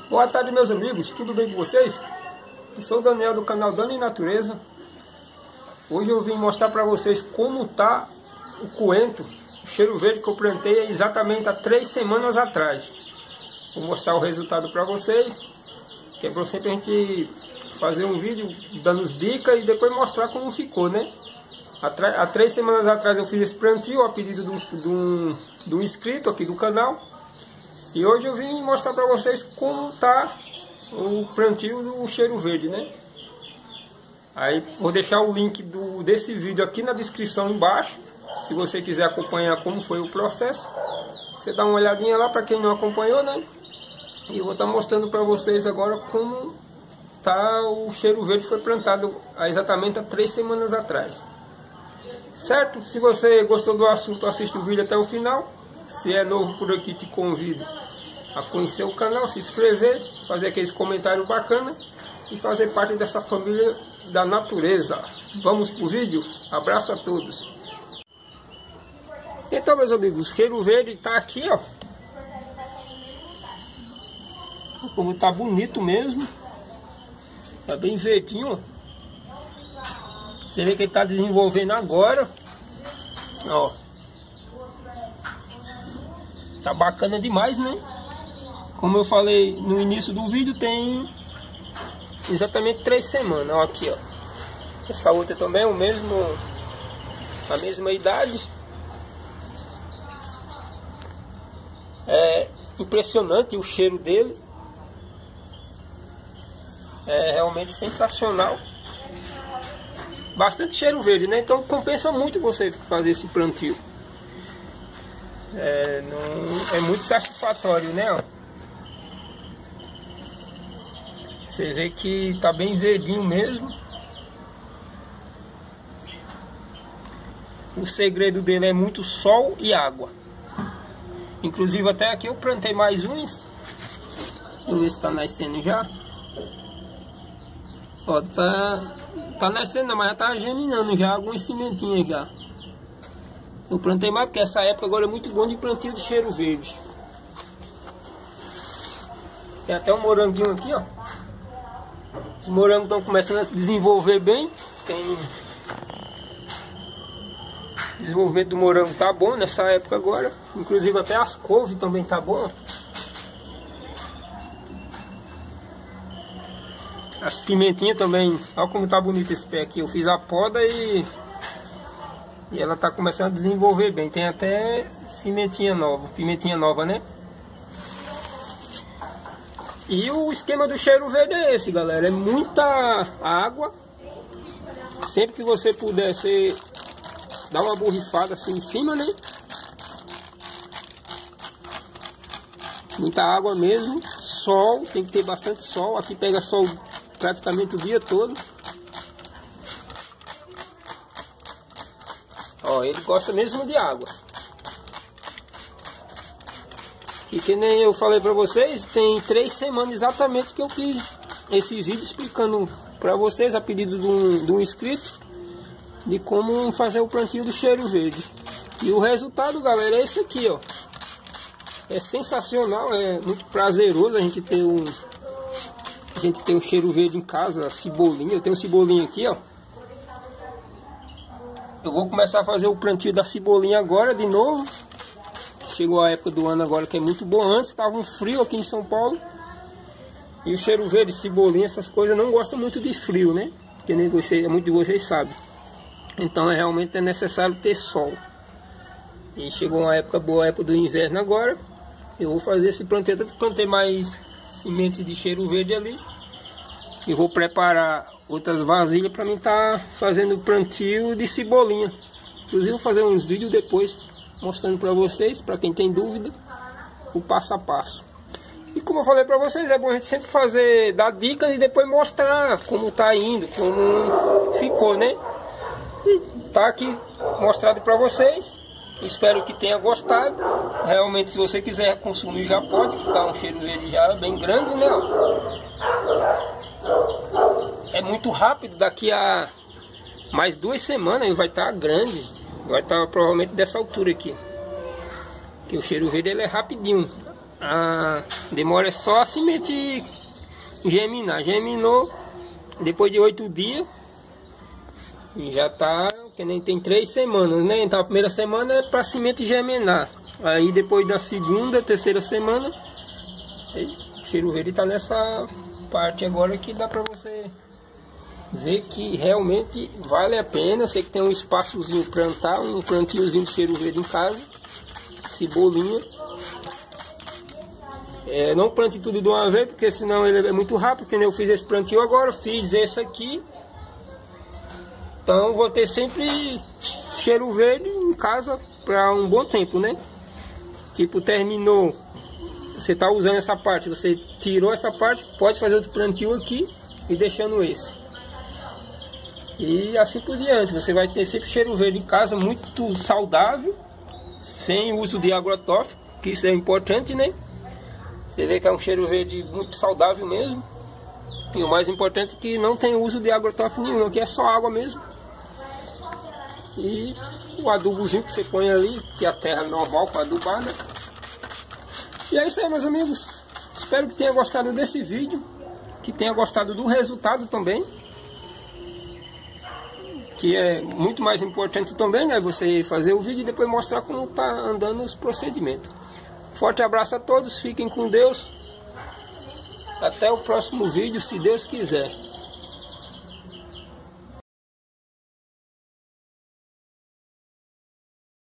Boa tarde, meus amigos, tudo bem com vocês? Eu sou o Daniel do canal Dani Natureza. Hoje eu vim mostrar para vocês como tá o coentro, o cheiro verde que eu plantei exatamente há 3 semanas atrás. Vou mostrar o resultado para vocês, que é para sempre a gente fazer um vídeo dando dicas e depois mostrar como ficou, né? Há 3 semanas atrás eu fiz esse plantio a pedido de um inscrito aqui do canal. E hoje eu vim mostrar para vocês como tá o plantio do cheiro verde, né? Aí vou deixar o link desse vídeo aqui na descrição embaixo, se você quiser acompanhar como foi o processo. Você dá uma olhadinha lá para quem não acompanhou, né? E eu vou estar mostrando para vocês agora como tá o cheiro verde, foi plantado exatamente há 3 semanas atrás. Certo? Se você gostou do assunto, assiste o vídeo até o final. Se é novo por aqui, te convido a conhecer o canal, se inscrever, fazer aqueles comentários bacanas e fazer parte dessa família da natureza. Vamos pro vídeo? Abraço a todos. Então, meus amigos, o cheiro verde tá aqui, ó. Como tá bonito mesmo. Tá bem verdinho, ó. Você vê que ele tá desenvolvendo agora. Ó. Tá bacana demais, né? Como eu falei no início do vídeo, tem exatamente 3 semanas. Ó, aqui, ó. Essa outra também é a mesma idade. É impressionante o cheiro dele. É realmente sensacional. Bastante cheiro verde, né? Então compensa muito você fazer esse plantio. É muito satisfatório, né? Ó. Você vê que tá bem verdinho mesmo. O segredo dele é muito sol e água. Inclusive até aqui eu plantei mais uns. Vamos ver se tá nascendo já. Ó, tá nascendo, mas já tá germinando já algumas sementinhas já. Eu plantei mais porque essa época agora é muito bom de plantio de cheiro verde. Tem até um moranguinho aqui, ó. Os morangos estão começando a se desenvolver bem. O desenvolvimento do morango tá bom nessa época agora. Inclusive até as couves também tá bom. As pimentinhas também. Olha como tá bonito esse pé aqui. Eu fiz a poda e ela tá começando a desenvolver bem. Tem até sementinha nova, pimentinha nova, né? E o esquema do cheiro verde é esse, galera. É muita água. Sempre que você puder, você dá uma borrifada assim em cima, né? Muita água mesmo. Sol, tem que ter bastante sol. Aqui pega sol praticamente o dia todo. Ó, ele gosta mesmo de água. E que nem eu falei pra vocês, tem 3 semanas exatamente que eu fiz esse vídeo explicando pra vocês, a pedido de um inscrito, de como fazer o plantio do cheiro verde. E o resultado, galera, é esse aqui, ó. É sensacional, é muito prazeroso a gente ter um cheiro verde em casa, a cebolinha. Eu tenho cebolinha aqui, ó. Eu vou começar a fazer o plantio da cebolinha agora de novo. Chegou a época do ano agora que é muito bom. Antes estava um frio aqui em São Paulo. E o cheiro verde, cebolinha, essas coisas não gostam muito de frio, né? Que nem vocês, muito de vocês sabem. Então realmente é necessário ter sol. E chegou uma época boa, a época do inverno agora. Eu vou fazer esse plantio. Eu plantei mais sementes de cheiro verde ali. E vou preparar outras vasilhas para mim estar fazendo o plantio de cebolinha. Inclusive vou fazer uns vídeos depois mostrando para vocês, para quem tem dúvida, o passo a passo. E como eu falei para vocês, é bom a gente sempre dar dicas e depois mostrar como tá indo, como ficou, né? E tá aqui mostrado para vocês. Espero que tenha gostado. Realmente, se você quiser consumir, já pode, que tá um cheiro verde já bem grande, né? É muito rápido, daqui a mais 2 semanas ele vai estar grande. Vai estar provavelmente dessa altura aqui. Que o cheiro verde ele é rapidinho. demora só a semente germinar. Germinou, depois de 8 dias, já tá, que nem tem 3 semanas, né? Então a primeira semana é para semente germinar. Aí depois da segunda, terceira semana, o cheiro verde tá nessa parte agora que dá para você ver que realmente vale a pena. Você que tem um espaçozinho plantar, um plantiozinho de cheiro verde em casa, cebolinha. Não plante tudo de uma vez, porque senão ele é muito rápido, que nem eu fiz esse plantio agora, fiz esse aqui. Então vou ter sempre cheiro verde em casa para um bom tempo, né? Tipo, terminou, você está usando essa parte, você tirou essa parte, pode fazer outro plantio aqui e deixando esse. E assim por diante, você vai ter sempre cheiro verde em casa, muito saudável, sem uso de agrotóxico, que isso é importante, né? Você vê que é um cheiro verde muito saudável mesmo. E o mais importante é que não tem uso de agrotóxico nenhum, aqui é só água mesmo. E o adubozinho que você põe ali, que é a terra normal com adubada. E é isso aí, meus amigos. Espero que tenha gostado desse vídeo, que tenha gostado do resultado também, que é muito mais importante também, né? Você fazer o vídeo e depois mostrar como tá andando os procedimentos. Forte abraço a todos, fiquem com Deus. Até o próximo vídeo, se Deus quiser.